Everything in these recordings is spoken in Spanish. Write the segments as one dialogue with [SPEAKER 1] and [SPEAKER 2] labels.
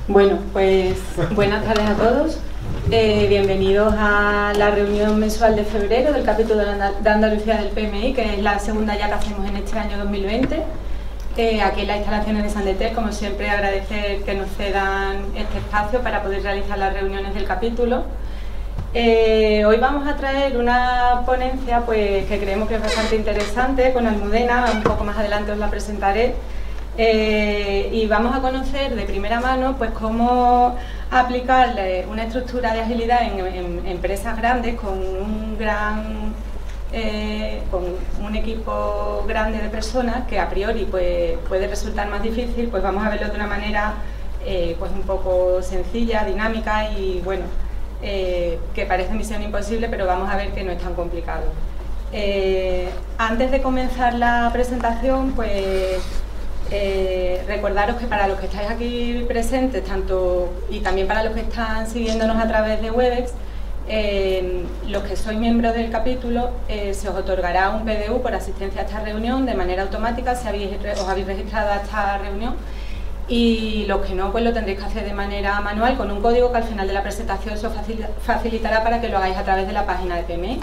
[SPEAKER 1] Bueno, pues buenas tardes a todos. Bienvenidos a la reunión mensual de febrero del capítulo de Andalucía del PMI, que es la segunda ya que hacemos en este año 2020. Aquí en las instalaciones de Sandeter, como siempre, agradecer que nos cedan este espacio para poder realizar las reuniones del capítulo. Hoy vamos a traer una ponencia pues, que creemos que es bastante interesante con Almudena, un poco más adelante os la presentaré. Y vamos a conocer de primera mano pues cómo aplicar una estructura de agilidad en empresas grandes con un equipo grande de personas que a priori pues, puede resultar más difícil. Pues vamos a verlo de una manera pues un poco sencilla, dinámica y bueno, que parece misión imposible, pero vamos a ver que no es tan complicado. Antes de comenzar la presentación, pues recordaros que para los que estáis aquí presentes y también para los que están siguiéndonos a través de Webex, los que sois miembros del capítulo, se os otorgará un PDU por asistencia a esta reunión de manera automática si os habéis registrado a esta reunión, y los que no, pues lo tendréis que hacer de manera manual con un código que al final de la presentación se os facilitará para que lo hagáis a través de la página de PMI.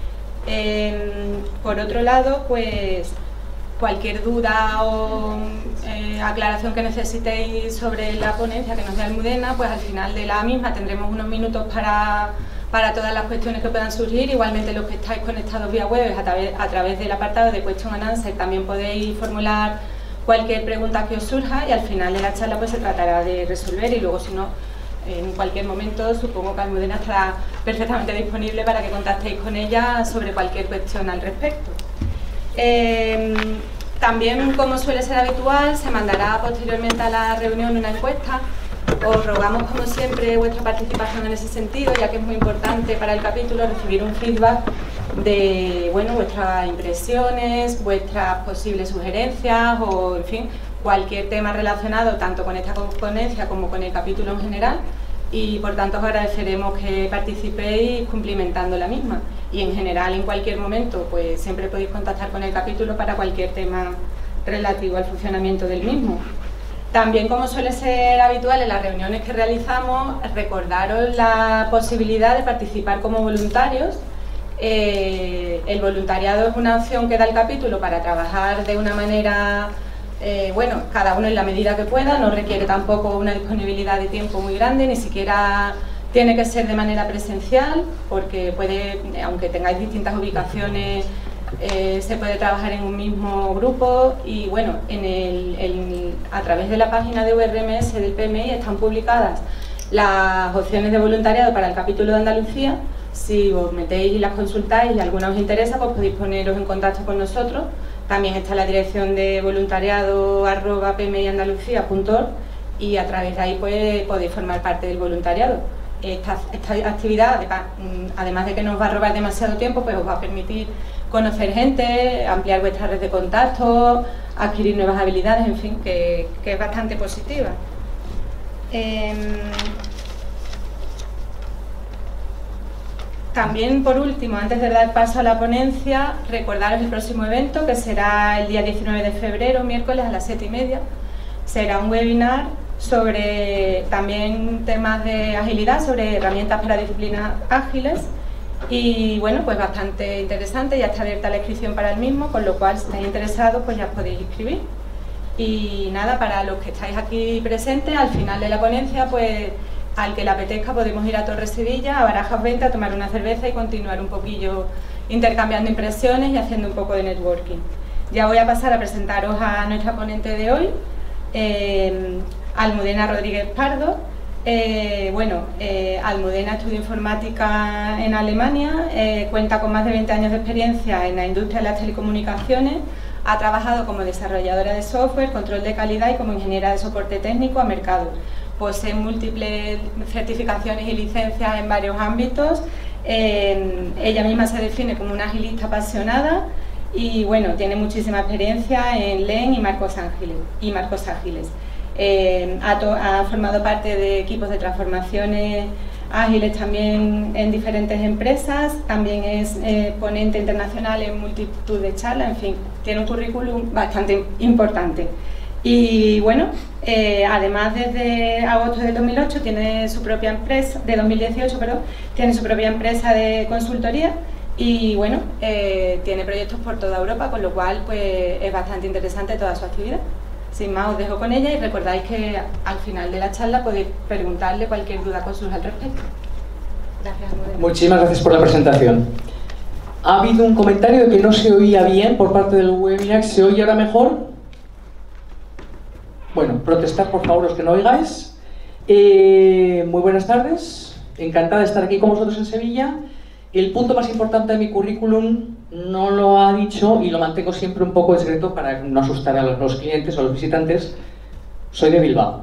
[SPEAKER 1] Por otro lado, pues cualquier duda o aclaración que necesitéis sobre la ponencia que nos dé Almudena, pues al final de la misma tendremos unos minutos para todas las cuestiones que puedan surgir. Igualmente los que estáis conectados vía web a través del apartado de Question and Answer también podéis formular cualquier pregunta que os surja y al final de la charla pues se tratará de resolver, y luego si no, en cualquier momento supongo que Almudena estará perfectamente disponible para que contactéis con ella sobre cualquier cuestión al respecto. También, como suele ser habitual, se mandará posteriormente a la reunión una encuesta. Os rogamos, como siempre, vuestra participación en ese sentido, ya que es muy importante para el capítulo recibir un feedback de vuestras impresiones, vuestras posibles sugerencias o, en fin, cualquier tema relacionado tanto con esta ponencia como con el capítulo en general. Y por tanto os agradeceremos que participéis cumplimentando la misma, y en general en cualquier momento pues siempre podéis contactar con el capítulo para cualquier tema relativo al funcionamiento del mismo. También, como suele ser habitual en las reuniones que realizamos, recordaros la posibilidad de participar como voluntarios. El voluntariado es una opción que da el capítulo para trabajar de una manera cada uno en la medida que pueda, no requiere tampoco una disponibilidad de tiempo muy grande, ni siquiera tiene que ser de manera presencial, porque aunque tengáis distintas ubicaciones, se puede trabajar en un mismo grupo. Y bueno, a través de la página de URMS del PMI están publicadas las opciones de voluntariado para el capítulo de Andalucía. Si os metéis y las consultáis y alguna os interesa, pues podéis poneros en contacto con nosotros. También está la dirección de voluntariado@pmiandalucia.org y a través de ahí pues, podéis formar parte del voluntariado. Esta actividad, además de que no os va a robar demasiado tiempo, pues os va a permitir conocer gente, ampliar vuestra red de contactos, adquirir nuevas habilidades, en fin, que es bastante positiva. También, por último, antes de dar paso a la ponencia, recordaros el próximo evento, que será el día 19 de febrero, miércoles a las 7:30. Será un webinar sobre también temas de agilidad, sobre herramientas para disciplinas ágiles. Y bueno, pues bastante interesante, ya está abierta la inscripción para el mismo, con lo cual si estáis interesados pues ya os podéis inscribir. Y nada, para los que estáis aquí presentes, al final de la ponencia, pues al que le apetezca podemos ir a Torre Sevilla, a Barajas 20, a tomar una cerveza y continuar un poquillo intercambiando impresiones y haciendo un poco de networking. Ya voy a pasar a presentaros a nuestra ponente de hoy, Almudena Rodríguez Pardo. Almudena estudió informática en Alemania, cuenta con más de 20 años de experiencia en la industria de las telecomunicaciones, ha trabajado como desarrolladora de software, control de calidad y como ingeniera de soporte técnico a mercado. Posee múltiples certificaciones y licencias en varios ámbitos. Ella misma se define como una agilista apasionada y bueno, tiene muchísima experiencia en Lean y marcos ágiles. Ha formado parte de equipos de transformaciones ágiles también en diferentes empresas, también es ponente internacional en multitud de charlas, en fin, tiene un currículum bastante importante. Y bueno, además desde agosto del 2008 tiene su propia empresa, de 2018, perdón, tiene su propia empresa de consultoría y bueno, tiene proyectos por toda Europa, con lo cual pues es bastante interesante toda su actividad. Sin más, os dejo con ella y recordáis que al final de la charla podéis preguntarle cualquier duda que os surja al respecto. Gracias, Almudena.
[SPEAKER 2] Muchísimas gracias por la presentación. Ha habido un comentario de que no se oía bien por parte del webinar. ¿Se oye ahora mejor? Bueno, protestar por favor los que no oigáis. Muy buenas tardes. Encantada de estar aquí con vosotros en Sevilla. El punto más importante de mi currículum no lo ha dicho y lo mantengo siempre un poco en secreto para no asustar a los clientes o a los visitantes. Soy de Bilbao.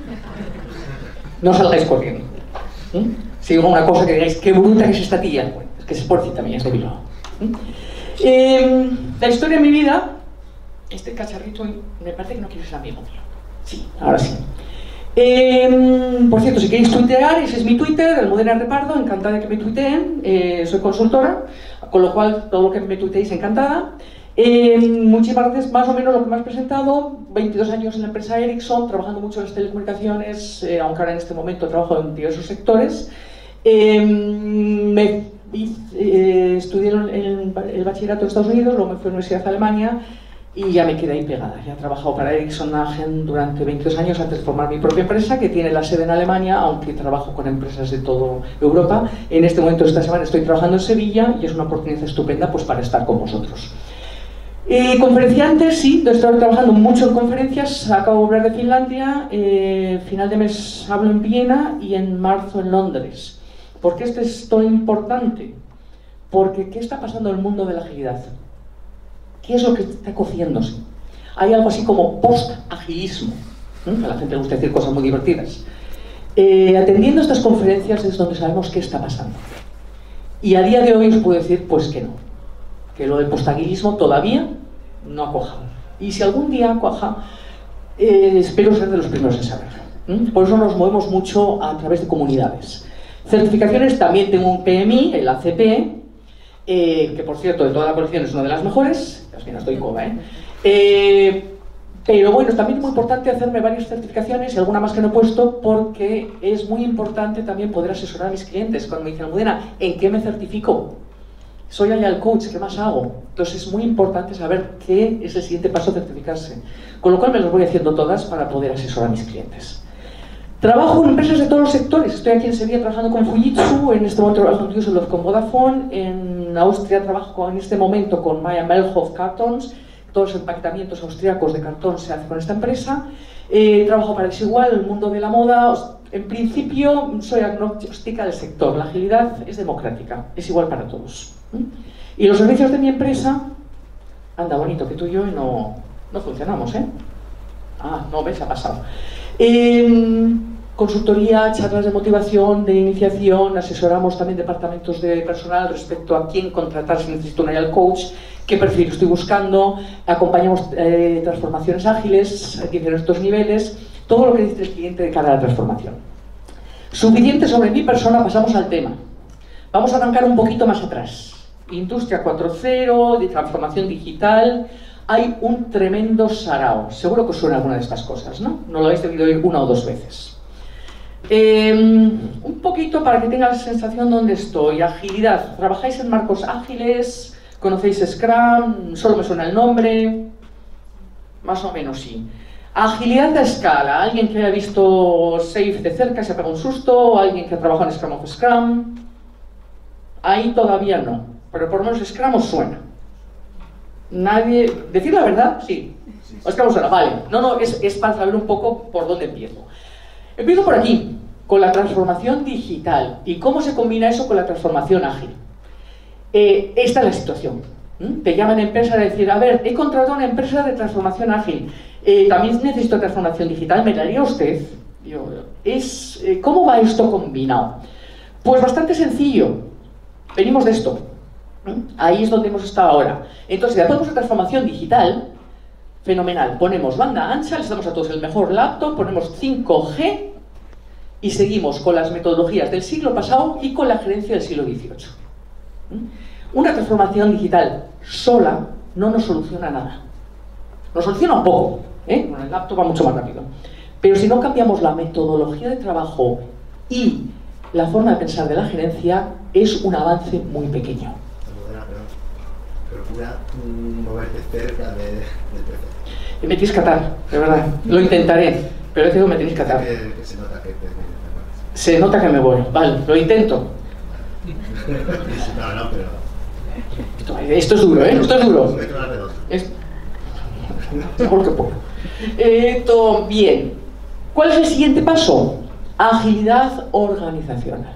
[SPEAKER 2] No salgáis corriendo. Si digo una cosa que digáis, qué bruta que es esta tía. Bueno, es que es porcita mía, es de Bilbao. La historia de mi vida, este cacharrito me parece que no quiere ser amigo mío. Sí, ahora sí. Por cierto, si queréis tuitear, ese es mi Twitter, Almudena Repardo, encantada de que me tuiteen. Soy consultora, con lo cual todo lo que me tuiteéis, encantada. Muchísimas gracias. Más o menos lo que me has presentado, 22 años en la empresa Ericsson, trabajando mucho en las telecomunicaciones, aunque ahora en este momento trabajo en diversos sectores. Estudié el bachillerato en Estados Unidos, luego me fui a la Universidad de Alemania y ya me quedé ahí pegada. Ya he trabajado para Ericsson durante 22 años antes de formar mi propia empresa, que tiene la sede en Alemania, aunque trabajo con empresas de toda Europa. En este momento, esta semana, estoy trabajando en Sevilla y es una oportunidad estupenda pues, para estar con vosotros. Conferenciantes, sí, estoy trabajando mucho en conferencias. Acabo de volver de Finlandia, final de mes hablo en Viena y en marzo en Londres. ¿Por qué esto es tan importante? Porque ¿qué está pasando en el mundo de la agilidad? ¿Qué es lo que está cociéndose? Hay algo así como post-agilismo. A la gente le gusta decir cosas muy divertidas. Atendiendo estas conferencias es donde sabemos qué está pasando. Y a día de hoy os puedo decir pues que no. Que lo del post-agilismo todavía no ha cuajado. Y si algún día cuaja, espero ser de los primeros en saberlo. Por eso nos movemos mucho a través de comunidades. Certificaciones, también tengo un PMI, el ACP, que por cierto de toda la colección es una de las mejores, casi no estoy coba, pero bueno, también es muy importante hacerme varias certificaciones y alguna más que no he puesto porque es muy importante también poder asesorar a mis clientes. Cuando me dicen, Almudena, ¿en qué me certifico? Soy Agile Coach, ¿qué más hago? Entonces es muy importante saber qué es el siguiente paso de certificarse, con lo cual me las voy haciendo todas para poder asesorar a mis clientes. Trabajo en empresas de todos los sectores. Estoy aquí en Sevilla trabajando con Fujitsu, en este momento trabajo en Düsseldorf con Vodafone, en Austria trabajo en este momento con Mayr-Melnhof Cartons, todos los empaquetamientos austríacos de cartón se hacen con esta empresa. Trabajo para Desigual, el mundo de la moda. En principio soy agnóstica del sector, la agilidad es democrática, es igual para todos. Y los servicios de mi empresa, anda bonito que tú y yo no funcionamos, ¿eh? Ah, no, ves, ha pasado. Consultoría, charlas de motivación, de iniciación, asesoramos también departamentos de personal respecto a quién contratar si necesito un Agile Coach, qué perfil estoy buscando, acompañamos transformaciones ágiles a diferentes niveles, todo lo que dice el cliente de cara a la transformación. Suficiente sobre mi persona, pasamos al tema. Vamos a arrancar un poquito más atrás. Industria 4.0, de transformación digital. Hay un tremendo sarao. Seguro que os suena alguna de estas cosas, ¿no? No lo habéis debido oír una o dos veces. Un poquito para que tengáis la sensación de dónde estoy. Agilidad. ¿Trabajáis en marcos ágiles? ¿Conocéis Scrum? ¿Solo me suena el nombre? Más o menos sí. Agilidad a escala. ¿Alguien que haya visto Safe de cerca y se ha pegado un susto? ¿Alguien que ha trabajado en Scrum of Scrum? Ahí todavía no. Pero por lo menos Scrum os suena. Nadie... ¿Decir la verdad? Sí. ¿O Scrum os suena? Vale. No, es para saber un poco por dónde empiezo. Empiezo por aquí, con la transformación digital. ¿Y cómo se combina eso con la transformación ágil? Esta es la situación. Te llaman a empresa a decir, a ver, he contratado una empresa de transformación ágil. También necesito transformación digital, ¿me la haría usted? ¿Cómo va esto combinado? Pues bastante sencillo. Venimos de esto. Ahí es donde hemos estado ahora. Entonces, si hacemos la transformación digital, fenomenal. Ponemos banda ancha, les damos a todos el mejor laptop, ponemos 5G y seguimos con las metodologías del siglo pasado y con la gerencia del siglo XVIII. Una transformación digital sola no nos soluciona nada. Nos soluciona un poco, Con el laptop va mucho más rápido. Pero si no cambiamos la metodología de trabajo y la forma de pensar de la gerencia, es un avance muy pequeño.
[SPEAKER 3] Procura moverte cerca del PC.
[SPEAKER 2] Me tienes que atar, de verdad. Lo intentaré, pero te digo, me tenéis que atar.
[SPEAKER 3] Que se nota que te
[SPEAKER 2] Se nota que me voy. Vale, lo intento.
[SPEAKER 3] No, pero...
[SPEAKER 2] Esto es duro, ¿eh? Esto es duro.
[SPEAKER 3] Es...
[SPEAKER 2] Mejor que poco. Bien. ¿Cuál es el siguiente paso? Agilidad organizacional.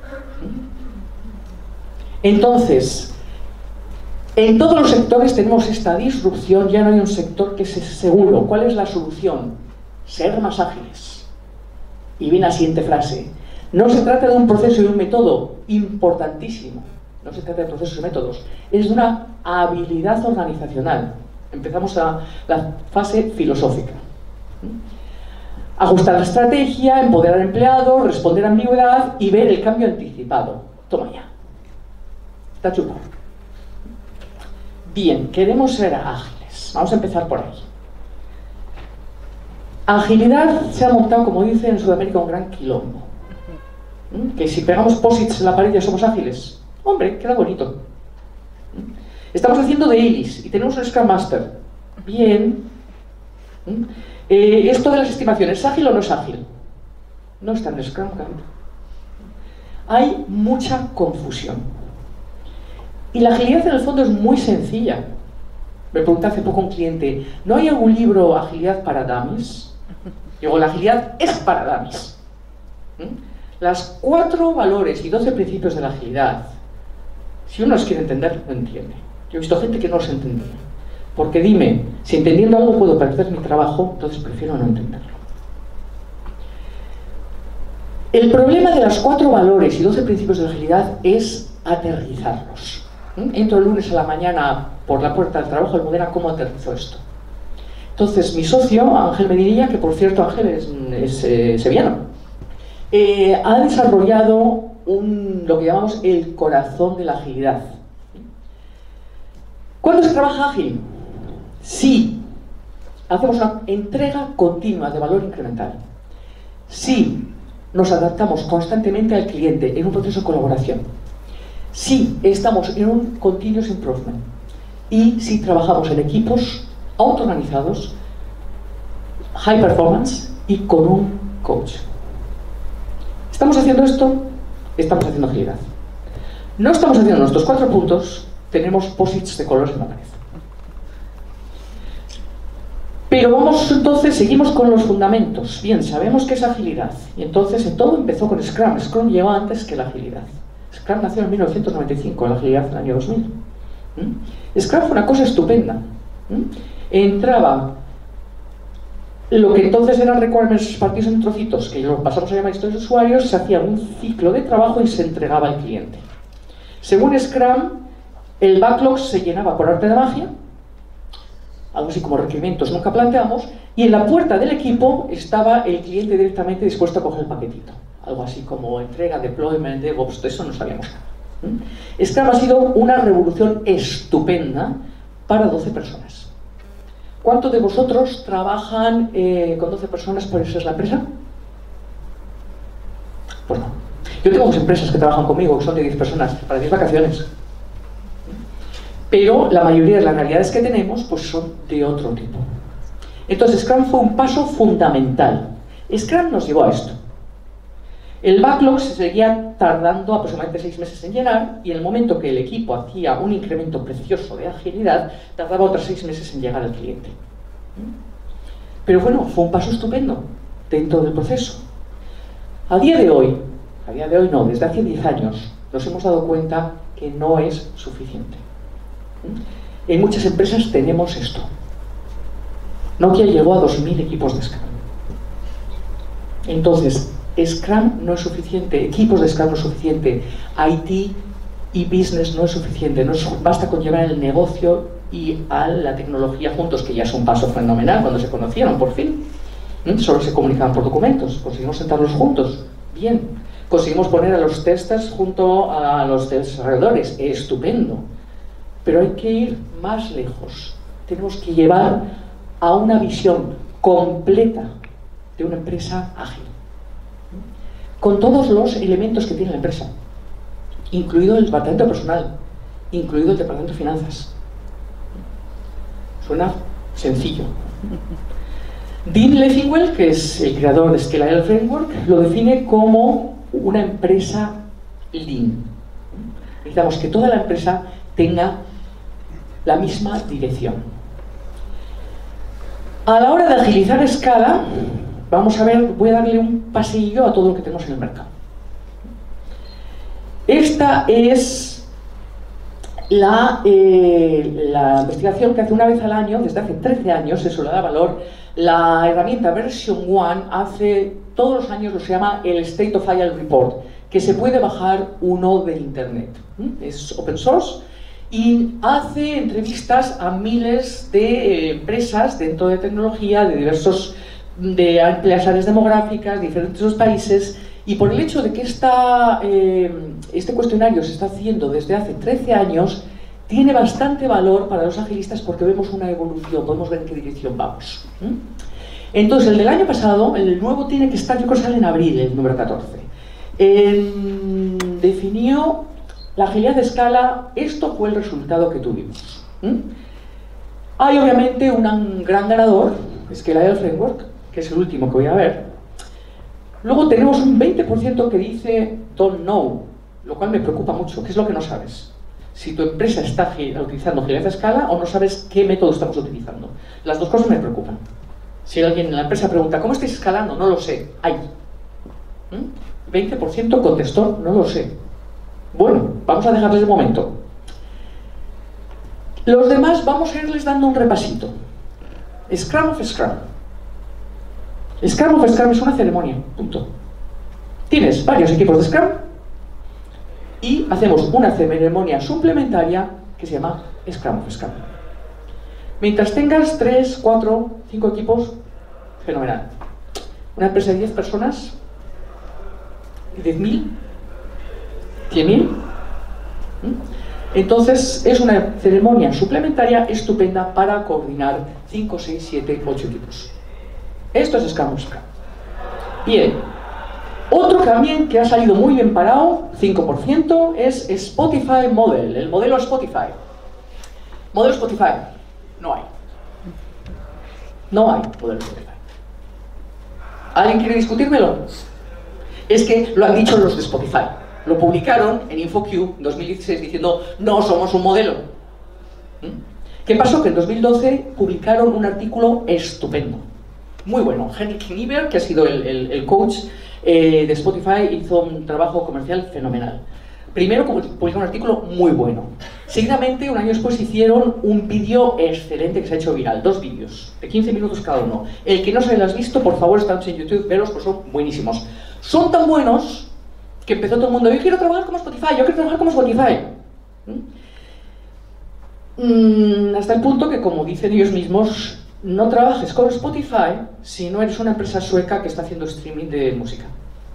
[SPEAKER 2] Entonces, en todos los sectores tenemos esta disrupción, ya no hay un sector que sea seguro. ¿Cuál es la solución? Ser más ágiles. Y viene la siguiente frase. No se trata de un proceso y un método importantísimo. No se trata de procesos y métodos. Es de una habilidad organizacional. Empezamos a la fase filosófica. Ajustar la estrategia, empoderar al empleado, responder a ambigüedad y ver el cambio anticipado. Toma ya. Está chupado. Bien, queremos ser ágiles. Vamos a empezar por ahí. Agilidad se ha montado, como dice en Sudamérica, un gran quilombo. Que si pegamos posits en la pared ya somos ágiles. Hombre, queda bonito. Estamos haciendo dailies y tenemos un Scrum Master. Bien. Esto de las estimaciones, ¿es ágil o no es ágil? No está en el Scrum Camp. Hay mucha confusión. Y la agilidad en el fondo es muy sencilla. Me preguntó hace poco un cliente, ¿no hay algún libro Agilidad para Dummies? Digo, la agilidad es para dummies. Las 4 valores y 12 principios de la agilidad, si uno los quiere entender, lo entiende. Yo he visto gente que no los entendía. Porque dime, si entendiendo algo puedo perder mi trabajo, entonces prefiero no entenderlo. El problema de las 4 valores y 12 principios de la agilidad es aterrizarlos. Entro el lunes a la mañana por la puerta del trabajo, el modelo, ¿cómo aterrizo esto? Entonces mi socio, Ángel Medinilla, que por cierto Ángel es sevillano, ha desarrollado lo que llamamos el corazón de la agilidad. ¿Cuándo se trabaja ágil? Sí, hacemos una entrega continua de valor incremental. Sí, nos adaptamos constantemente al cliente en un proceso de colaboración. Sí, estamos en un continuous improvement. Y sí, trabajamos en equipos autoorganizados, high performance y con un coach. ¿Estamos haciendo esto? Estamos haciendo agilidad. No estamos haciendo nuestros 4 puntos, tenemos posits de colores en la pared. Pero vamos entonces, seguimos con los fundamentos. Bien, sabemos qué es agilidad. Y entonces todo empezó con Scrum. Scrum llegó antes que la agilidad. Scrum nació en 1995, la agilidad en el año 2000. Scrum fue una cosa estupenda. Entraba lo que entonces eran requirements partidos en trocitos, que lo pasamos a llamar historias de usuarios, se hacía un ciclo de trabajo y se entregaba al cliente. Según Scrum, el backlog se llenaba por arte de magia, algo así como requerimientos nunca planteamos, y en la puerta del equipo estaba el cliente directamente dispuesto a coger el paquetito. Algo así como entrega, deployment, DevOps, todo eso no sabíamos nada. Scrum ha sido una revolución estupenda para 12 personas. ¿Cuántos de vosotros trabajan con 12 personas por eso es la empresa? Pues no. Yo tengo 2 empresas que trabajan conmigo, que son de 10 personas, para 10 vacaciones. Pero la mayoría de las realidades que tenemos pues son de otro tipo. Entonces Scrum fue un paso fundamental. Scrum nos llevó a esto. El backlog se seguía tardando aproximadamente 6 meses en llenar y en el momento que el equipo hacía un incremento precioso de agilidad, tardaba otros 6 meses en llegar al cliente. Pero bueno, fue un paso estupendo dentro del proceso. A día de hoy no, desde hace 10 años, nos hemos dado cuenta que no es suficiente. En muchas empresas tenemos esto. Nokia llegó a 2000 equipos de Scrum. Entonces, Scrum no es suficiente, equipos de Scrum no es suficiente, IT y business no es suficiente, basta con llevar el negocio y a la tecnología juntos, que ya es un paso fenomenal cuando se conocieron por fin. Solo se comunicaban por documentos, conseguimos sentarlos juntos, bien. Conseguimos poner a los testers junto a los desarrolladores, estupendo. Pero hay que ir más lejos, tenemos que llevar a una visión completa de una empresa ágil, con todos los elementos que tiene la empresa, incluido el departamento personal, incluido el departamento de finanzas. Suena sencillo. Dean Leffingwell, que es el creador de Scale Agile Framework, lo define como una empresa lean. Necesitamos que toda la empresa tenga la misma dirección. A la hora de agilizar a escala, vamos a ver, voy a darle un paseillo a todo lo que tenemos en el mercado. Esta es la investigación que hace una vez al año, desde hace 13 años, eso le da valor, la herramienta Version 1 hace todos los años lo que se llama el State of Agile Report, que se puede bajar uno de internet. Es open source y hace entrevistas a miles de empresas dentro de tecnología, de diversas áreas demográficas, diferentes países, y por el hecho de que este cuestionario se está haciendo desde hace 13 años, tiene bastante valor para los agilistas porque vemos una evolución, podemos ver en qué dirección vamos. Entonces, el del año pasado, el nuevo tiene que estar, yo creo que sale en abril, el número 14. Definió la agilidad de escala, esto fue el resultado que tuvimos. Hay obviamente un gran ganador, Scale Agile Framework, que es el último que voy a ver. Luego tenemos un 20% que dice don't know, lo cual me preocupa mucho. ¿Qué es lo que no sabes? Si tu empresa está utilizando agilidad de escala o no sabes qué método estamos utilizando. Las dos cosas me preocupan. Si alguien en la empresa pregunta ¿cómo estáis escalando? No lo sé. ¡Ay! 20% contestó no lo sé. Bueno, vamos a dejarles de momento. Los demás vamos a irles dando un repasito. Scrum of Scrum. Scrum of Scrum es una ceremonia, punto. Tienes varios equipos de Scrum y hacemos una ceremonia suplementaria que se llama Scrum of Scrum. Mientras tengas 3, 4, 5 equipos, fenomenal. Una empresa de 10 personas, 10.000, 100.000. Entonces es una ceremonia suplementaria estupenda para coordinar 5, 6, 7, 8 equipos. Esto es Scrum of Scrum. Bien, otro también que ha salido muy bien parado, 5%, es Spotify Model, el modelo Spotify. Modelo Spotify, no hay. No hay modelo Spotify. ¿Alguien quiere discutírmelo? Es que lo han dicho los de Spotify. Lo publicaron en InfoQ en 2016 diciendo no somos un modelo. ¿Qué pasó? Que en 2012 publicaron un artículo estupendo. Muy bueno. Henrik Knieber, que ha sido el coach de Spotify, hizo un trabajo comercial fenomenal. Primero publicaron un artículo muy bueno. Seguidamente, un año después, hicieron un vídeo excelente que se ha hecho viral. 2 vídeos, de 15 minutos cada uno. El que no se los ha visto, por favor, están en YouTube, veros, pues son buenísimos. Son tan buenos que empezó todo el mundo, yo quiero trabajar como Spotify, yo quiero trabajar como Spotify. Hasta el punto que, como dicen ellos mismos, no trabajes con Spotify si no eres una empresa sueca que está haciendo streaming de música.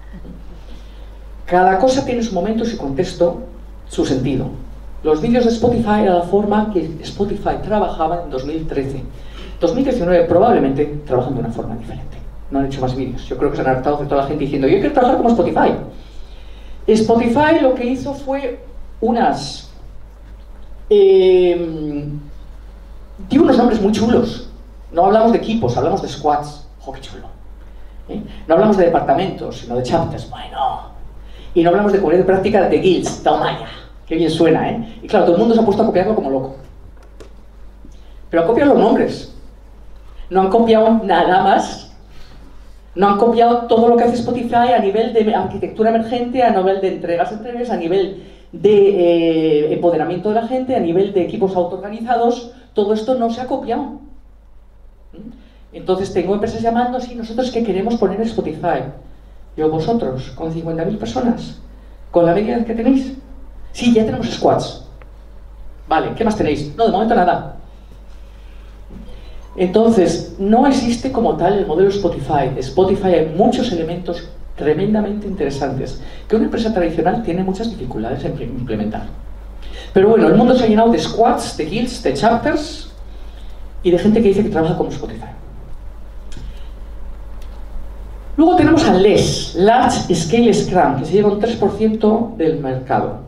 [SPEAKER 2] Cada cosa tiene su momento, su contexto, su sentido. Los vídeos de Spotify era la forma que Spotify trabajaba en 2013. 2019 probablemente trabajan de una forma diferente. No han hecho más vídeos. Yo creo que se han hartado de toda la gente diciendo yo quiero trabajar como Spotify. Spotify lo que hizo fue dio unos nombres muy chulos. No hablamos de equipos, hablamos de squads. ¡Oh, qué chulo! No hablamos de departamentos, sino de chapters. Bueno. Y no hablamos de comunidad de práctica de guilds. ¡Toma ya! ¡Qué bien suena, Y claro, todo el mundo se ha puesto a copiarlo como loco. Pero han copiado los nombres. No han copiado nada más. No han copiado todo lo que hace Spotify a nivel de arquitectura emergente, a nivel de entregas, a nivel de empoderamiento de la gente, a nivel de equipos autoorganizados. Todo esto no se ha copiado. Entonces tengo empresas llamando, sí, nosotros que queremos poner Spotify. Yo, vosotros, con 50.000 personas, con la media que tenéis. Sí, ya tenemos squads. Vale, ¿qué más tenéis? No, de momento nada. Entonces, no existe como tal el modelo Spotify. Spotify hay muchos elementos tremendamente interesantes que una empresa tradicional tiene muchas dificultades en implementar. Pero bueno, el mundo se ha llenado de squads, de guilds, de chapters y de gente que dice que trabaja como Spotify. Luego tenemos a LES, Large Scale Scrum, que se lleva un 3% del mercado.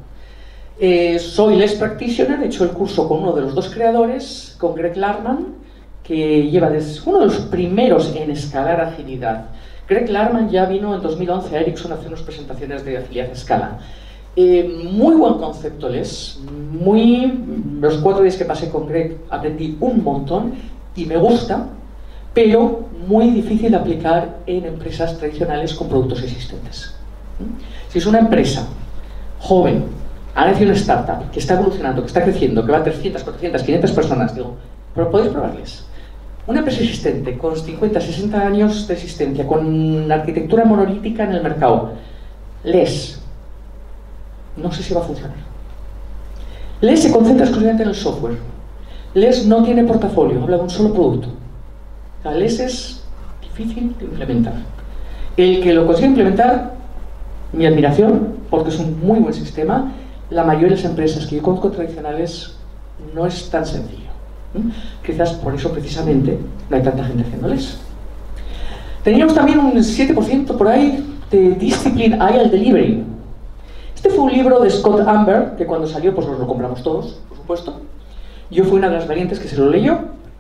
[SPEAKER 2] Soy LES Practitioner, he hecho el curso con uno de los dos creadores, con Greg Larman, que lleva uno de los primeros en escalar agilidad. Greg Larman ya vino en 2011 a Ericsson a hacer unas presentaciones de agilidad a escala. Muy buen concepto LES, los 4 días que pasé con Greg aprendí un montón y me gusta, pero muy difícil de aplicar en empresas tradicionales con productos existentes. Si es una empresa joven, ha nacido una startup que está evolucionando, que está creciendo, que va a 300, 400, 500 personas, digo, pero podéis probarles. Una empresa existente con 50, 60 años de existencia, con arquitectura monolítica en el mercado, LES, no sé si va a funcionar. LES se concentra exclusivamente en el software. LES no tiene portafolio, habla de un solo producto. O sea, LES es difícil de implementar. El que lo consigue implementar, mi admiración, porque es un muy buen sistema. La mayoría de las empresas que yo conozco tradicionales no es tan sencillo. Quizás por eso precisamente no hay tanta gente haciendo LES. Teníamos también un 7% por ahí de Discipline Agile Delivery. Este fue un libro de Scott Amber, que cuando salió pues nos lo compramos todos, por supuesto. Yo fui una de las valientes que se lo leyó.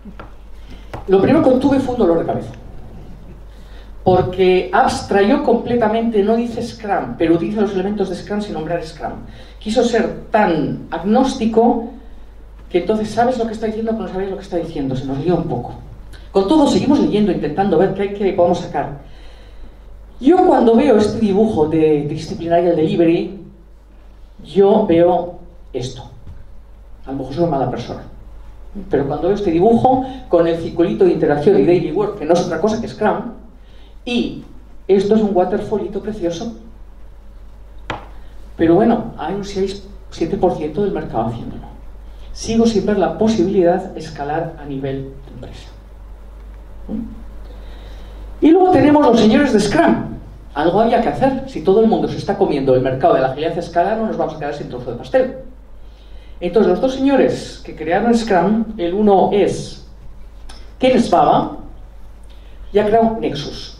[SPEAKER 2] Lo primero que obtuve fue un dolor de cabeza. Porque abstrayó completamente, no dice Scrum, pero utiliza los elementos de Scrum sin nombrar Scrum. Quiso ser tan agnóstico que entonces sabes lo que está diciendo, pero no sabes lo que está diciendo, se nos lió un poco. Con todo, seguimos leyendo, intentando ver qué podemos sacar. Yo cuando veo este dibujo de Disciplinary Delivery, yo veo esto. A lo mejor soy una mala persona. Pero cuando veo este dibujo, con el circulito de interacción y daily work, que no es otra cosa que Scrum, y esto es un waterfallito precioso. Pero bueno, hay un 6-7% del mercado haciéndolo. Sigo sin ver la posibilidad de escalar a nivel de empresa. Y luego tenemos los señores de Scrum. Algo había que hacer. Si todo el mundo se está comiendo el mercado de la agilidad a escala, no nos vamos a quedar sin trozo de pastel. Entonces, los dos señores que crearon Scrum, el uno es Ken Svaba, y ha creado Nexus.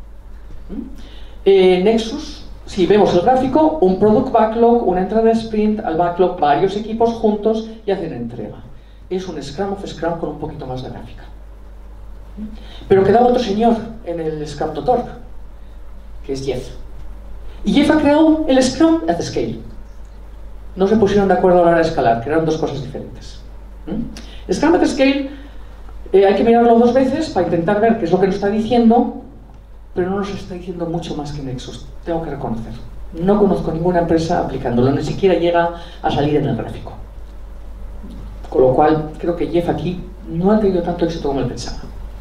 [SPEAKER 2] Nexus, si vemos el gráfico, un product backlog, una entrada de sprint al backlog, varios equipos juntos y hacen entrega. Es un Scrum of Scrum con un poquito más de gráfica. Pero quedaba otro señor en el Scrum.org, que es Jeff. Y Jeff ha creado el Scrum at Scale. No se pusieron de acuerdo a la hora de escalar, que eran dos cosas diferentes. Scrum at Scale hay que mirarlo 2 veces para intentar ver qué es lo que nos está diciendo, pero no nos está diciendo mucho más que Nexus, tengo que reconocer. No conozco ninguna empresa aplicándolo, ni siquiera llega a salir en el gráfico. Con lo cual, creo que Jeff aquí no ha tenido tanto éxito como él pensaba.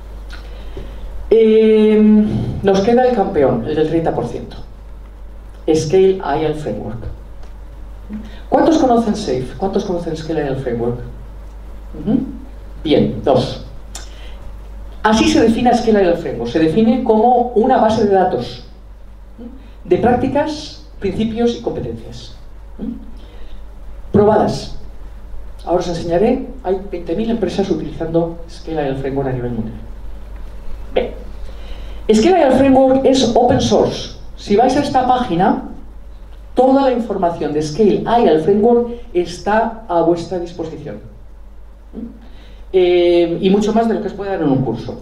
[SPEAKER 2] Nos queda el campeón, el del 30%. Scale Agile Framework. ¿Cuántos conocen SAFe? ¿Cuántos conocen Scale Agile Framework? Bien, 2. Así se define Scale Agile Framework. Se define como una base de datos de prácticas, principios y competencias. Probadas. Ahora os enseñaré, hay 20.000 empresas utilizando Scale Agile Framework a nivel mundial. Bien. Scale Agile Framework es open source. Si vais a esta página, toda la información de Scale Agile Framework está a vuestra disposición. Y mucho más de lo que os puede dar en un curso.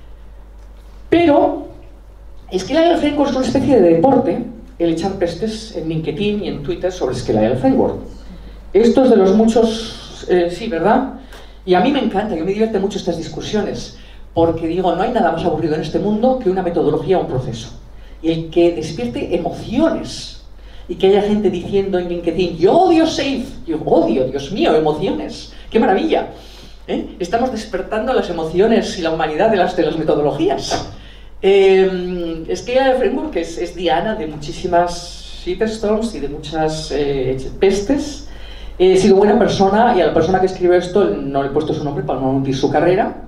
[SPEAKER 2] Pero Scale Agile Framework es una especie de deporte, el echar pestes en LinkedIn y en Twitter sobre Scale Agile Framework. Esto es de los muchos, sí, ¿verdad? Y a mí me encanta, yo me divierte mucho estas discusiones, porque digo, no hay nada más aburrido en este mundo que una metodología o un proceso. Y el que despierte emociones, y que haya gente diciendo en LinkedIn, yo odio SAFe, yo odio, Dios mío, emociones, qué maravilla. Estamos despertando las emociones y la humanidad de las metodologías. Scale Agile Framework es diana de muchísimas shitstorms y de muchas pestes. He sido buena persona y a la persona que escribió esto no le he puesto su nombre para no hundir su carrera.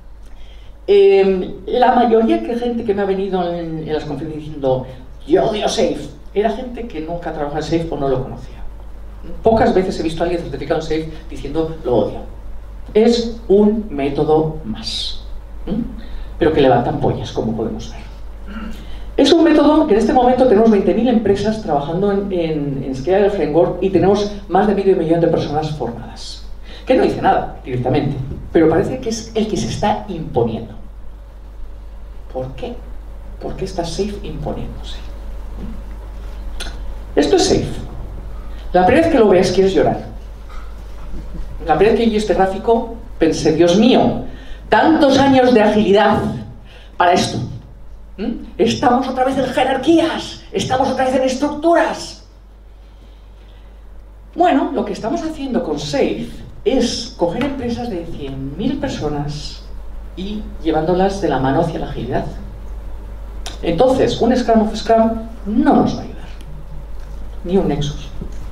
[SPEAKER 2] La mayoría de gente que me ha venido en las conferencias diciendo yo odio SAFe, era gente que nunca trabajaba en SAFe o no lo conocía. Pocas veces he visto a alguien certificado en SAFe diciendo lo odio. Es un método más, pero que levanta ampollas, como podemos ver. Es un método que en este momento tenemos 20.000 empresas trabajando en Scale Framework y tenemos más de medio millón de personas formadas. Que no dice nada directamente, pero parece que es el que se está imponiendo. ¿Por qué? ¿Por qué está SAFe imponiéndose? Esto es SAFe. La primera vez que lo ves quieres llorar. La primera vez que vi este gráfico pensé, Dios mío, tantos años de agilidad para esto. Estamos otra vez en jerarquías, estamos otra vez en estructuras. Bueno, lo que estamos haciendo con SAFe es coger empresas de 100.000 personas y llevándolas de la mano hacia la agilidad. Entonces, un Scrum of Scrum no nos va a ayudar, ni un Nexus.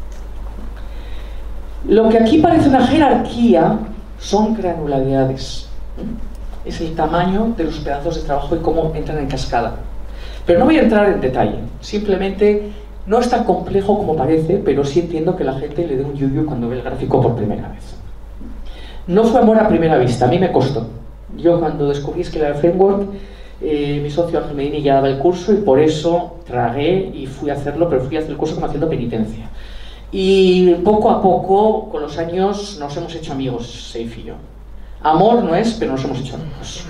[SPEAKER 2] Lo que aquí parece una jerarquía son granularidades. Es el tamaño de los pedazos de trabajo y cómo entran en cascada. Pero no voy a entrar en detalle, simplemente no es tan complejo como parece, pero sí entiendo que la gente le dé un yuyu cuando ve el gráfico por primera vez. No fue amor a primera vista, a mí me costó. Yo cuando descubrí Scale Framework, mi socio Ángel Medina ya daba el curso y por eso tragué y fui a hacerlo, pero fui a hacer el curso como haciendo penitencia. Y poco a poco, con los años, nos hemos hecho amigos, SAFe y yo. Amor no es, pero nos hemos hecho amigos.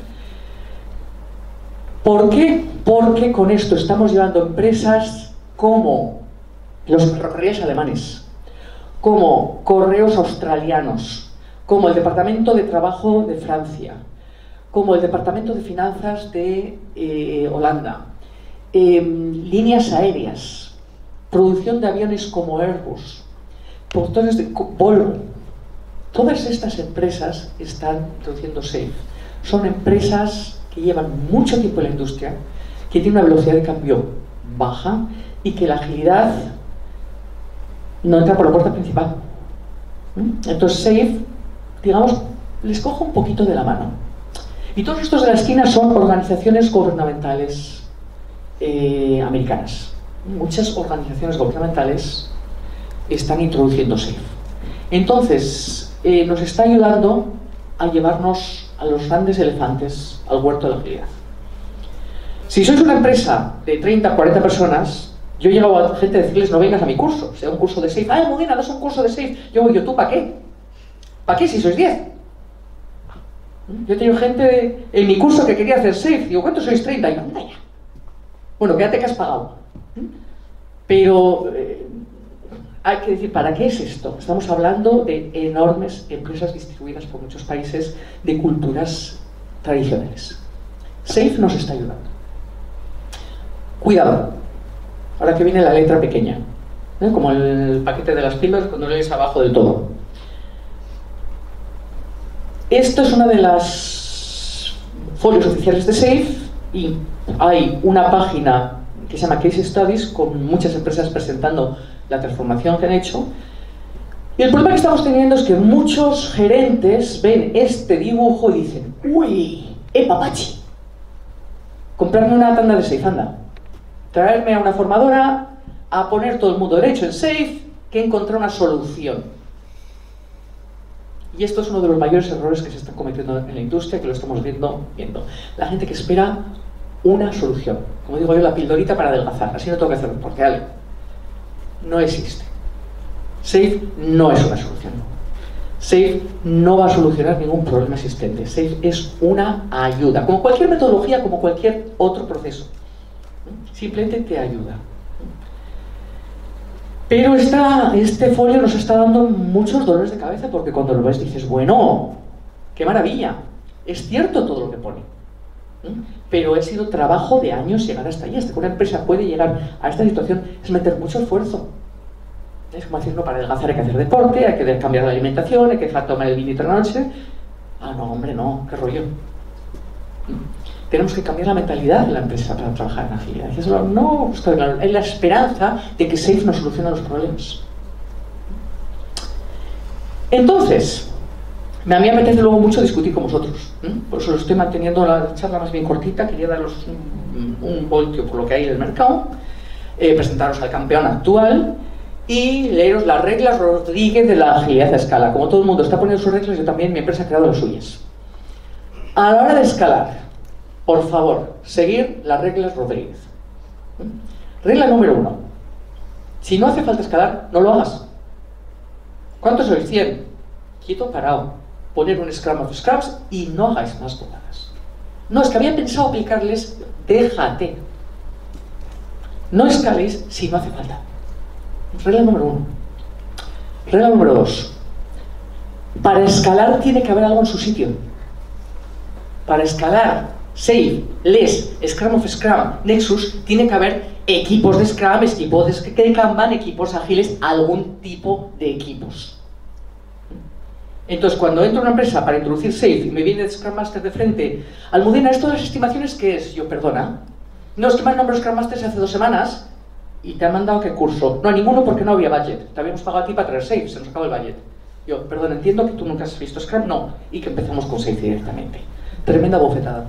[SPEAKER 2] ¿Por qué? Porque con esto estamos llevando empresas como los ferrocarriles alemanes, como correos australianos, como el Departamento de Trabajo de Francia, como el Departamento de Finanzas de Holanda, líneas aéreas, producción de aviones como Airbus, productores de Volvo. Todas estas empresas están introduciendo SAFe. Son empresas que llevan mucho tiempo en la industria, que tienen una velocidad de cambio baja y que la agilidad no entra por la puerta principal. Entonces SAFe, digamos, les cojo un poquito de la mano. Y todos estos de la esquina son organizaciones gubernamentales americanas. Muchas organizaciones gubernamentales están introduciendo SAFe. Entonces, nos está ayudando a llevarnos a los grandes elefantes al huerto de la agilidad. Si sois una empresa de 30, 40 personas, yo he llegado a gente a decirles no vengas a mi curso, sea un curso de SAFe. Ah, Modena, das un curso de SAFe. Yo voy, ¿tú para qué? ¿Para qué si sois 10? Yo he tenido gente en mi curso que quería hacer SAFe. Digo, ¿cuántos sois? 30. Y yo, anda ya. Bueno, quédate que has pagado. Pero hay que decir, ¿para qué es esto? Estamos hablando de enormes empresas distribuidas por muchos países de culturas tradicionales. SAFe nos está ayudando. Cuidado, ahora que viene la letra pequeña, como el paquete de las píldoras cuando lees abajo del todo. Esto es una de las folios oficiales de SAFe y hay una página que se llama Case Studies con muchas empresas presentando la transformación que han hecho. Y el problema que estamos teniendo es que muchos gerentes ven este dibujo y dicen, uy, papachi, comprarme una tanda de SAFe, anda, traerme a una formadora a poner todo el mundo derecho en SAFe, que encontrar una solución. Y esto es uno de los mayores errores que se están cometiendo en la industria, que lo estamos viendo. La gente que espera una solución. Como digo yo, la pildorita para adelgazar. Así no tengo que hacer deporte, ¿vale? No existe. SAFe no es una solución. SAFe no va a solucionar ningún problema existente. SAFe es una ayuda. Como cualquier metodología, como cualquier otro proceso. Simplemente te ayuda. Pero este folio nos está dando muchos dolores de cabeza porque cuando lo ves dices, bueno, qué maravilla, es cierto todo lo que pone. Pero ha sido trabajo de años llegar hasta ahí. Hasta que una empresa puede llegar a esta situación es meter mucho esfuerzo. Es como decir, no, para adelgazar hay que hacer deporte, hay que cambiar la alimentación, hay que dejar tomar el vinito en la noche. Ah, no, hombre, no, qué rollo. Tenemos que cambiar la mentalidad de la empresa para trabajar en agilidad. Y eso no está claro. Es la esperanza de que SAFe nos solucione los problemas. Entonces, a mí me apetece luego mucho discutir con vosotros. Por eso lo estoy manteniendo la charla más bien cortita. Quería daros un voltio por lo que hay en el mercado, presentaros al campeón actual y leeros las reglas Rodríguez de la agilidad a escala. Como todo el mundo está poniendo sus reglas, yo también, mi empresa ha creado las suyas. A la hora de escalar, por favor, seguir las reglas Rodríguez. Regla número 1. Si no hace falta escalar, no lo hagas. ¿Cuántos sois? 100. Quieto, parado. Poner un Scrum of Scrums y no hagáis más bobadas. No, es que había pensado aplicarles, déjate. No escaléis si no hace falta. Regla número 1. Regla número 2. Para escalar tiene que haber algo en su sitio. Para escalar, Safe, LESS, Scrum of Scrum, Nexus, tiene que haber equipos de Scrum, equipos de Kanban, equipos ágiles, algún tipo de equipos. Entonces, cuando entro a una empresa para introducir Safe y me viene el Scrum Master de frente, Almudena, ¿esto de las estimaciones qué es? Yo, perdona. No, es que me han nombrado Scrum Master hace 2 semanas y te han mandado qué curso. No, a ninguno porque no había budget. Te habíamos pagado a ti para traer Safe, se nos acabó el budget. Yo, perdón, entiendo que tú nunca has visto Scrum, no. Y que empezamos con Safe directamente. Tremenda bofetada.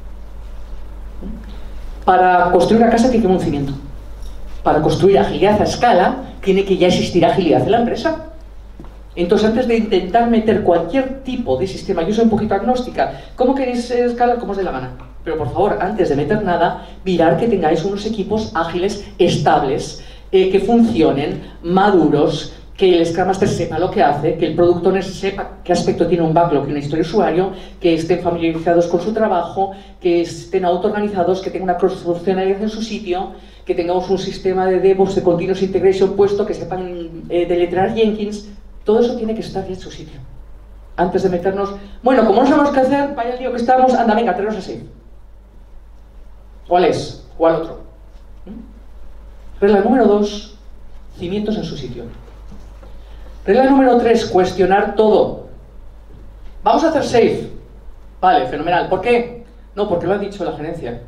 [SPEAKER 2] Para construir una casa tiene que haber un cimiento. Para construir agilidad a escala, tiene que ya existir agilidad en la empresa. Entonces, antes de intentar meter cualquier tipo de sistema, yo soy un poquito agnóstica, ¿cómo queréis escalar? Como os dé la gana. Pero por favor, antes de meter nada, mirar que tengáis unos equipos ágiles, estables, que funcionen, maduros, que el Scrum Master sepa lo que hace, que el Product Owner sepa qué aspecto tiene un backlog y una historia de usuario, que estén familiarizados con su trabajo, que estén autoorganizados, que tengan una cross-funcionalidad en su sitio, que tengamos un sistema de DevOps, de Continuous Integration puesto, que sepan deletrear Jenkins. Todo eso tiene que estar en su sitio. Antes de meternos, bueno, como no sabemos qué hacer, vaya el lío que estamos, anda, venga, traernos así. ¿Cuál es? ¿Cuál otro? Regla número 2, cimientos en su sitio. Regla número 3, cuestionar todo. Vamos a hacer Safe. Vale, fenomenal. ¿Por qué? No, porque lo ha dicho la gerencia.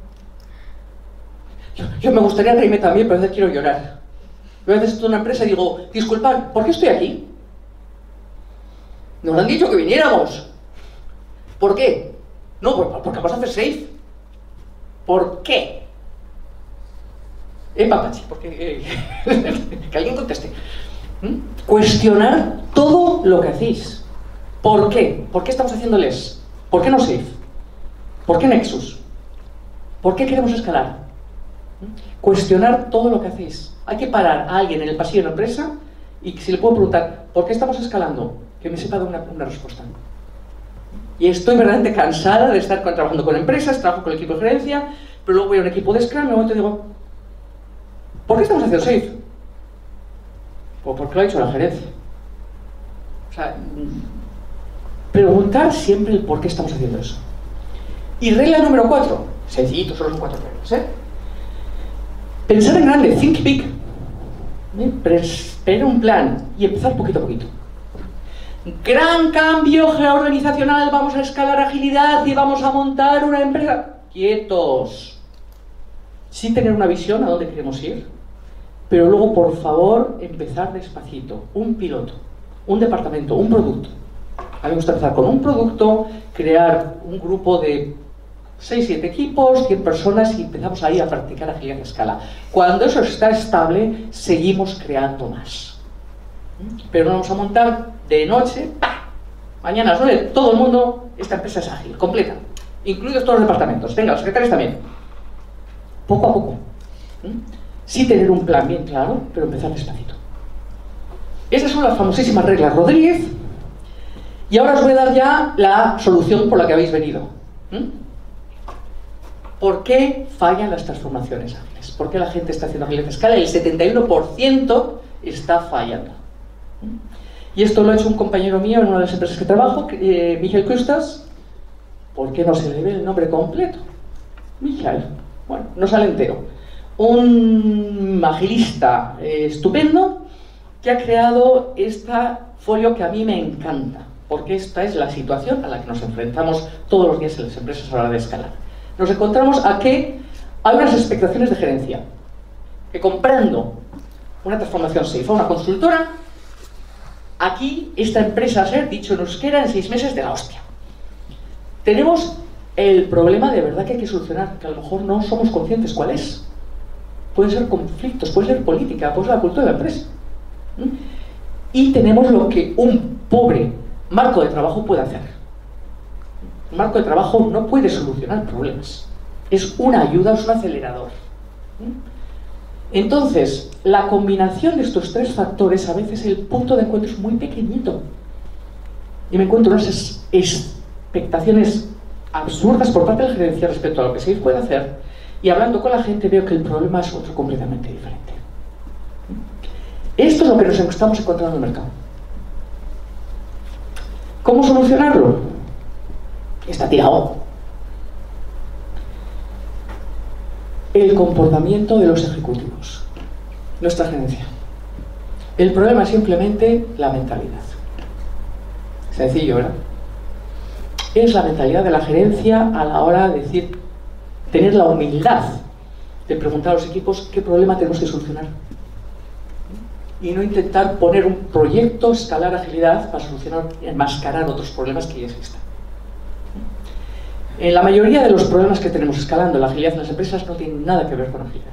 [SPEAKER 2] Yo me gustaría reírme también, pero a veces quiero llorar. Yo a veces estoy en una empresa y digo, disculpad, ¿por qué estoy aquí? Nos han dicho que viniéramos. ¿Por qué? No, porque vamos a hacer Safe. ¿Por qué? Papachi, porque que alguien conteste. Cuestionar todo lo que hacéis. ¿Por qué? ¿Por qué estamos haciendo LESS? ¿Por qué no Safe? ¿Por qué Nexus? ¿Por qué queremos escalar? Cuestionar todo lo que hacéis. Hay que parar a alguien en el pasillo de la empresa y si le puedo preguntar, ¿por qué estamos escalando? Que me sepa dar una respuesta. Y estoy verdaderamente cansada de estar trabajando con empresas, trabajo con el equipo de gerencia, pero luego voy a un equipo de Scrum y de momento digo, ¿por qué estamos haciendo Safe? Pues porque lo ha dicho la gerencia. O sea, preguntar siempre el por qué estamos haciendo eso. Y regla número 4, sencillito, solo son 4 reglas, Pensar en grande, think big. Preparar un plan y empezar poquito a poquito. Gran cambio georganizacional, vamos a escalar agilidad y vamos a montar una empresa. Quietos. Sí tener una visión a dónde queremos ir, pero luego, por favor, empezar despacito. Un piloto, un departamento, un producto. A mí me gusta empezar con un producto, crear un grupo de 6-7 equipos, 100 personas y empezamos ahí a practicar agilidad a escala. Cuando eso está estable, seguimos creando más. Pero no vamos a montar de noche, ¡pah! Mañana a las 9, todo el mundo, esta empresa es ágil, completa, incluidos todos los departamentos. Venga, los secretarios también. Poco a poco. Sí tener un plan bien claro, pero empezar despacito. Estas son las famosísimas reglas Rodríguez. Y ahora os voy a dar ya la solución por la que habéis venido. ¿Por qué fallan las transformaciones ágiles? ¿Por qué la gente está haciendo agilidad a escala? El 71% está fallando. Y esto lo ha hecho un compañero mío en una de las empresas que trabajo, Michael Kustas. ¿Por qué no se le ve el nombre completo? Michael. Bueno, no sale entero. Un agilista estupendo que ha creado esta folio que a mí me encanta, porque esta es la situación a la que nos enfrentamos todos los días en las empresas a la hora de escalar. Nos encontramos a que hay unas expectaciones de gerencia, que comprando una transformación Safe a una consultora, aquí esta empresa a ser, dicho en euskera, en 6 meses de la hostia. Tenemos el problema de verdad que hay que solucionar, que a lo mejor no somos conscientes cuál es. Pueden ser conflictos, puede ser política, puede ser la cultura de la empresa. Y tenemos lo que un pobre marco de trabajo puede hacer. Un marco de trabajo no puede solucionar problemas. Es una ayuda, es un acelerador. Entonces, la combinación de estos tres factores, a veces el punto de encuentro es muy pequeñito. Y me encuentro unas expectaciones absurdas por parte de la gerencia respecto a lo que se puede hacer, y hablando con la gente veo que el problema es otro completamente diferente. Esto es lo que nos estamos encontrando en el mercado. ¿Cómo solucionarlo? Está tirado. El comportamiento de los ejecutivos, nuestra gerencia. El problema es simplemente la mentalidad. Sencillo, ¿verdad? Es la mentalidad de la gerencia a la hora de decir, tener la humildad de preguntar a los equipos qué problema tenemos que solucionar. Y no intentar poner un proyecto, escalar agilidad para solucionar, enmascarar otros problemas que ya existen. En la mayoría de los problemas que tenemos escalando la agilidad en las empresas no tienen nada que ver con agilidad.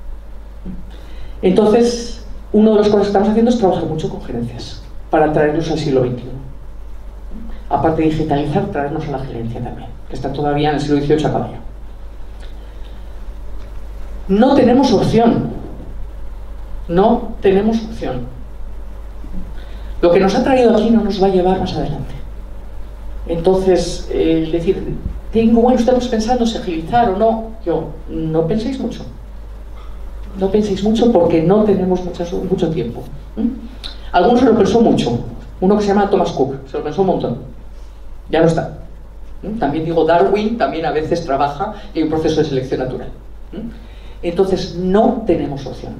[SPEAKER 2] Entonces, una de las cosas que estamos haciendo es trabajar mucho con gerencias para traerlos al siglo XXI. Aparte de digitalizar, traernos a la gerencia también, que está todavía en el siglo XVIII a caballo. No tenemos opción. No tenemos opción. Lo que nos ha traído aquí no nos va a llevar más adelante. Entonces, decir, bueno, estamos pensando si agilizar o no. No penséis mucho. No penséis mucho porque no tenemos mucho tiempo. Algunos se lo pensó mucho. Uno que se llama Thomas Cook, se lo pensó un montón. Ya no está. También digo, Darwin también a veces trabaja en un proceso de selección natural. Entonces, no tenemos opción.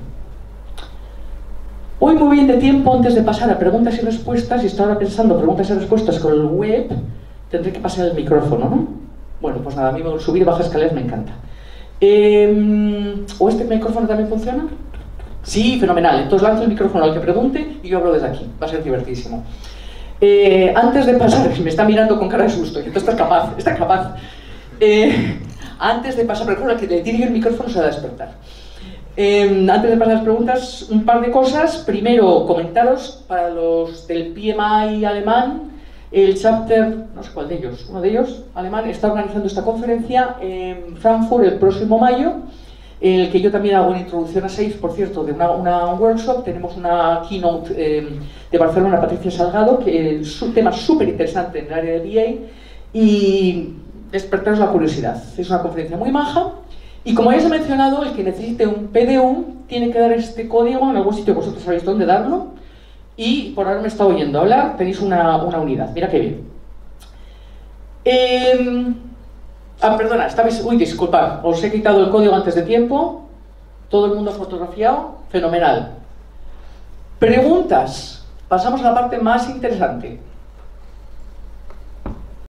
[SPEAKER 2] Voy muy bien de tiempo antes de pasar a preguntas y respuestas, y estoy ahora pensando preguntas y respuestas con el web. Tendré que pasar el micrófono, ¿no? Bueno, pues nada, a mí subir y bajar escaleras me encanta. ¿O este micrófono también funciona? Sí, fenomenal. Entonces lanzo el micrófono al que pregunte y yo hablo desde aquí. Va a ser divertidísimo. Antes de pasar, me está mirando con cara de susto, y entonces está capaz. Antes de pasar, pero claro, que le tire el micrófono se va a despertar. Antes de pasar las preguntas, un par de cosas. Primero, comentaros para los del PMI alemán, el chapter, no sé cuál de ellos, uno de ellos, alemán, está organizando esta conferencia en Frankfurt el próximo mayo, en el que yo también hago una introducción a SAFe, por cierto, de una workshop. Tenemos una keynote de Barcelona, Patricia Salgado, que es un tema súper interesante en el área de BA, y despertaros la curiosidad. Es una conferencia muy maja. Y como ya os he mencionado, el que necesite un PDU tiene que dar este código en algún sitio, vosotros sabéis dónde darlo, y por ahora me está oyendo hablar, tenéis una unidad, mira qué bien. Perdona, uy, disculpad, os he quitado el código antes de tiempo, todo el mundo ha fotografiado, fenomenal. Preguntas, pasamos a la parte más interesante.